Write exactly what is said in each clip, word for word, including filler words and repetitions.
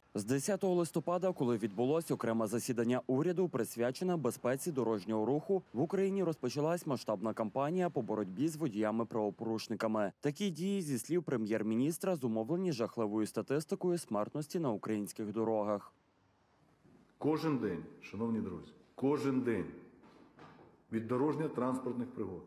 З десятого листопада, коли відбулося окреме засідання уряду, присвячене безпеці дорожнього руху, в Україні розпочалась масштабна кампанія по боротьбі з водіями-правопорушниками. Такі дії, зі слів прем'єр-міністра, зумовлені жахливою статистикою смертності на українських дорогах. Кожен день, шановні друзі, кожен день від дорожньо-транспортних пригод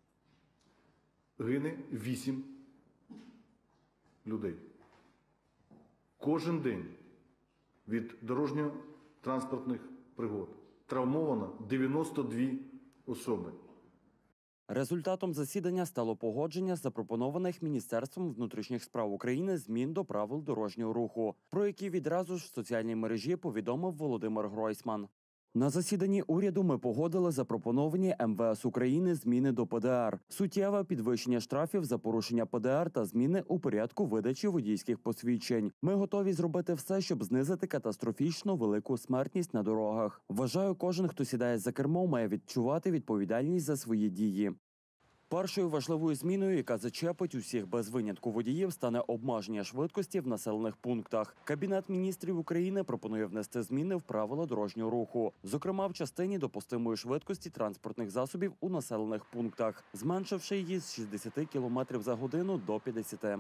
гине вісім людей. Кожен день від дорожньо-транспортних пригод травмовано дев'яносто дві особи. Результатом засідання стало погодження запропонованих Міністерством внутрішніх справ України змін до правил дорожнього руху, про які відразу ж в соціальній мережі повідомив Володимир Гройсман. На засіданні уряду ми погодили запропоновані ем ве ес України зміни до пе де ер, суттєве підвищення штрафів за порушення пе де ер та зміни у порядку видачі водійських посвідчень. Ми готові зробити все, щоб знизити катастрофічно велику смертність на дорогах. Вважаю, кожен, хто сідає за кермо, має відчувати відповідальність за свої дії. Першою важливою зміною, яка зачепить усіх без винятку водіїв, стане обмеження швидкості в населених пунктах. Кабінет міністрів України пропонує внести зміни в правила дорожнього руху, зокрема в частині допустимої швидкості транспортних засобів у населених пунктах, зменшивши її з шістдесят кілометрів за годину до п'ятдесят.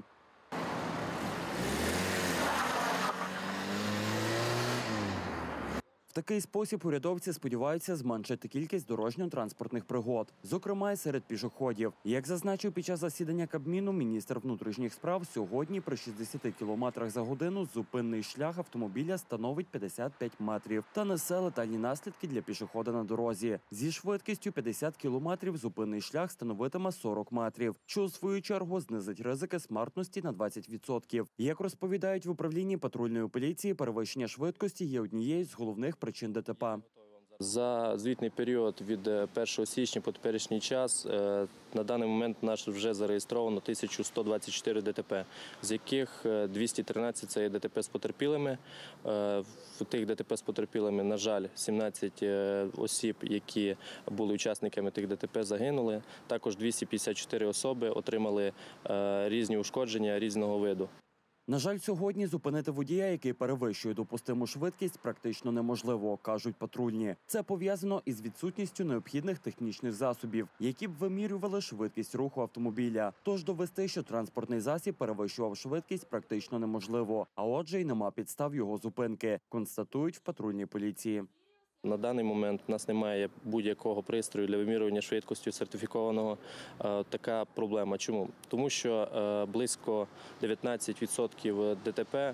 В такий спосіб урядовці сподіваються зменшити кількість дорожньо-транспортних пригод, зокрема й серед пішоходів. Як зазначив під час засідання Кабміну міністр внутрішніх справ, сьогодні при шістдесят кілометрах за годину зупинний шлях автомобіля становить п'ятдесят п'ять метрів та несе летальні наслідки для пішохода на дорозі. Зі швидкістю п'ятдесят кілометрів зупинний шлях становитиме сорок метрів, що у свою чергу знизить ризики смертності на двадцять відсотків. Як розповідають в управлінні патрульної поліції, перевищення швидкості є однією з головних причин де те пе. За звітний період від першого січня по теперішній час на даний момент наш вже зареєстровано тисяча сто двадцять чотири де те пе, з яких двісті тринадцять – це є де те пе з потерпілими. В тих де те пе з потерпілими, на жаль, сімнадцять осіб, які були учасниками тих де те пе, загинули. Також двісті п'ятдесят чотири особи отримали різні ушкодження різного виду. На жаль, сьогодні зупинити водія, який перевищує допустиму швидкість, практично неможливо, кажуть патрульні. Це пов'язано із відсутністю необхідних технічних засобів, які б вимірювали швидкість руху автомобіля. Тож довести, що транспортний засіб перевищував швидкість, практично неможливо, а отже й нема підстав його зупинки, констатують в патрульній поліції. На даний момент в нас немає будь-якого пристрою для вимірювання швидкості сертифікованого. Така проблема. Чому? Тому що близько дев'ятнадцять відсотків де те пе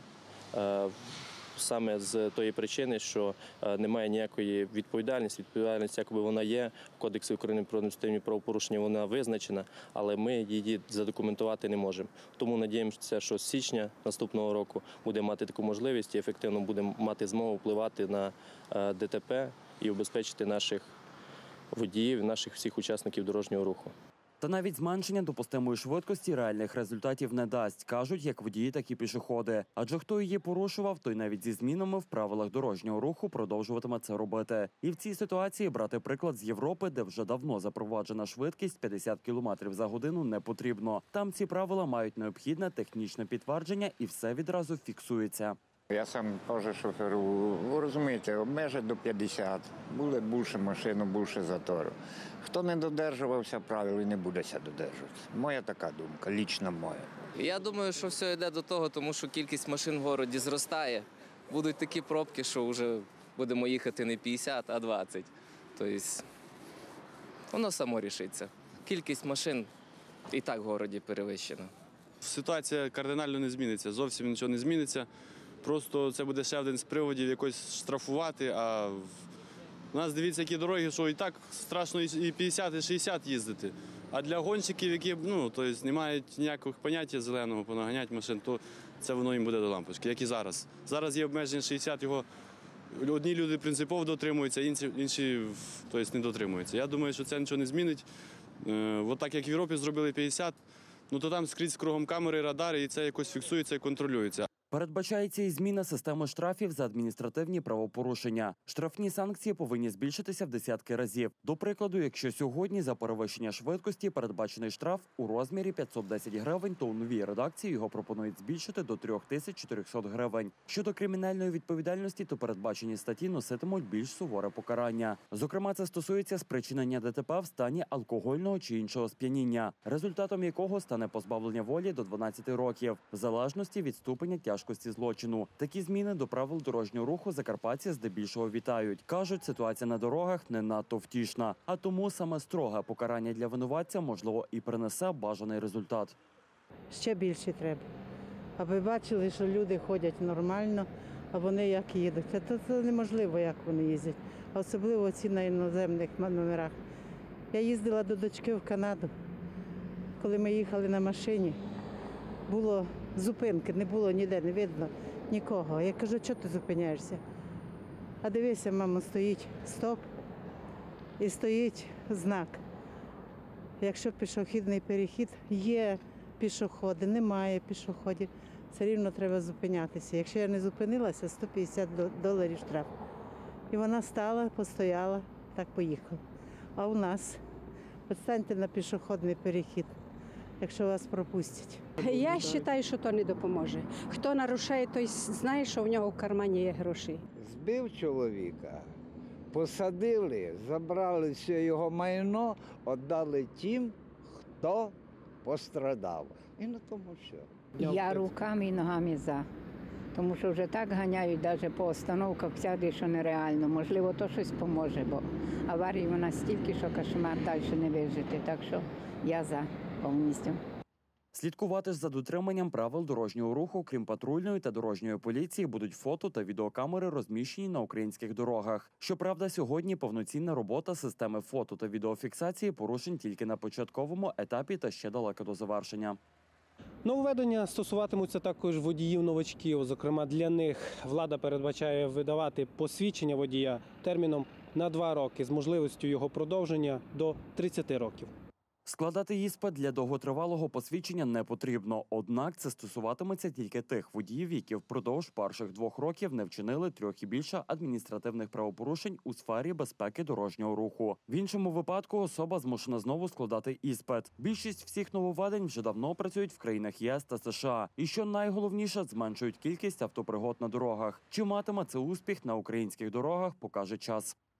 саме з тої причини, що немає ніякої відповідальності. Відповідальність, якби вона є, в Кодексі України про адміністративні правопорушення вона визначена, але ми її задокументувати не можемо. Тому надіємося, що з січня наступного року будемо мати таку можливість і ефективно будемо мати змогу впливати на де те пе і убезпечити наших водіїв, наших всіх учасників дорожнього руху. Та навіть зменшення допустимої швидкості реальних результатів не дасть, кажуть як водії, так і пішоходи. Адже хто її порушував, той навіть зі змінами в правилах дорожнього руху продовжуватиме це робити. І в цій ситуації брати приклад з Європи, де вже давно запроваджена швидкість п'ятдесят кілометрів за годину, не потрібно. Там ці правила мають необхідне технічне підтвердження і все відразу фіксується. Я сам теж шоферу, ви розумієте, обмежать до п'ятдесят, буде більше машин, більше затору. Хто не додержувався правил і не будеся додержуватися. Моя така думка, лічна моя. Я думаю, що все йде до того, тому що кількість машин в городі зростає. Будуть такі пробки, що вже будемо їхати не п'ятдесят, а двадцять. Тобто воно само рішиться. Кількість машин і так в городі перевищена. Ситуація кардинально не зміниться, зовсім нічого не зміниться. Просто це буде ще один з приводів якось штрафувати, а у нас, дивіться, які дороги, що і так страшно і п'ятдесят, і шістдесят їздити. А для гонщиків, які ну, тобто, не мають ніякого поняття зеленого, понаганяти машин, то це воно їм буде до лампочки, як і зараз. Зараз є обмеження шістдесят, його одні люди принципово дотримуються, інші, інші тобто, не дотримуються. Я думаю, що це нічого не змінить. От так, як в Європі зробили п'ятдесят, ну, то там скрізь кругом камери, радари, і це якось фіксується і контролюється. Передбачається і зміна системи штрафів за адміністративні правопорушення. Штрафні санкції повинні збільшитися в десятки разів. До прикладу, якщо сьогодні за перевищення швидкості передбачений штраф у розмірі п'ятсот десять гривень, то у новій редакції його пропонують збільшити до три тисячі чотириста гривень. Щодо кримінальної відповідальності, то передбачені статті носитимуть більш суворе покарання. Зокрема, це стосується спричинення ДТП в стані алкогольного чи іншого сп'яніння, результатом якого стане позбавлення волі до дванадцяти років, в залежності від ступеня тяжкості злочину. Такі зміни до правил дорожнього руху закарпатці здебільшого вітають. Кажуть, ситуація на дорогах не надто втішна, а тому саме строге покарання для винуватця, можливо, і принесе бажаний результат. Ще більше треба. Аби бачили, що люди ходять нормально, а вони як їдуть. Це, це неможливо, як вони їздять. А особливо ці на іноземних номерах. Я їздила до дочки в Канаду. Коли ми їхали на машині, було зупинки, не було ніде, не видно нікого. Я кажу, чого ти зупиняєшся? А дивися, мамо, стоїть стоп і стоїть знак. Якщо пішохідний перехід, є пішоходи, немає пішоходів, все рівно треба зупинятися. Якщо я не зупинилася, сто п'ятдесят доларів штраф. І вона стала, постояла, так поїхала. А у нас, підстаньте на пішохідний перехід, якщо вас пропустять. Я вважаю, що то не допоможе. Хто нарушає, той знає, що в нього в кармані є гроші. Збив чоловіка, посадили, забрали все його майно, віддали тим, хто пострадав. І на тому все. Я руками і ногами за. Тому що вже так ганяють, навіть по остановках сяде, що нереально. Можливо, то щось поможе, бо аварії вона стільки, що кошмар далі не вижити. Так що я за повністю. Слідкувати ж за дотриманням правил дорожнього руху, крім патрульної та дорожньої поліції, будуть фото та відеокамери, розміщені на українських дорогах. Щоправда, сьогодні повноцінна робота системи фото та відеофіксації порушень тільки на початковому етапі та ще далеко до завершення. Нововведення стосуватимуться також водіїв-новачків. Зокрема, для них влада передбачає видавати посвідчення водія терміном на два роки з можливістю його продовження до тридцяти років. Складати іспит для довготривалого посвідчення не потрібно. Однак це стосуватиметься тільки тих водіїв, які впродовж перших двох років не вчинили трьох і більше адміністративних правопорушень у сфері безпеки дорожнього руху. В іншому випадку особа змушена знову складати іспит. Більшість всіх нововведень вже давно працюють в країнах ЄС та США. І що найголовніше, зменшують кількість автопригод на дорогах. Чи матиме це успіх на українських дорогах, покаже час.